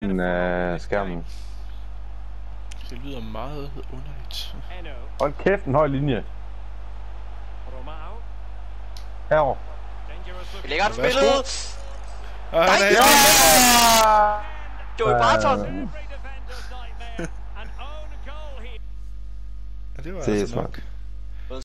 midten af skærmen. Det lyder meget underligt. Hold kæft, en høj linje. Herovre. Vi lægger et spillet! Nej! Joey Barton! Ja, det var Det er altså smart. nok.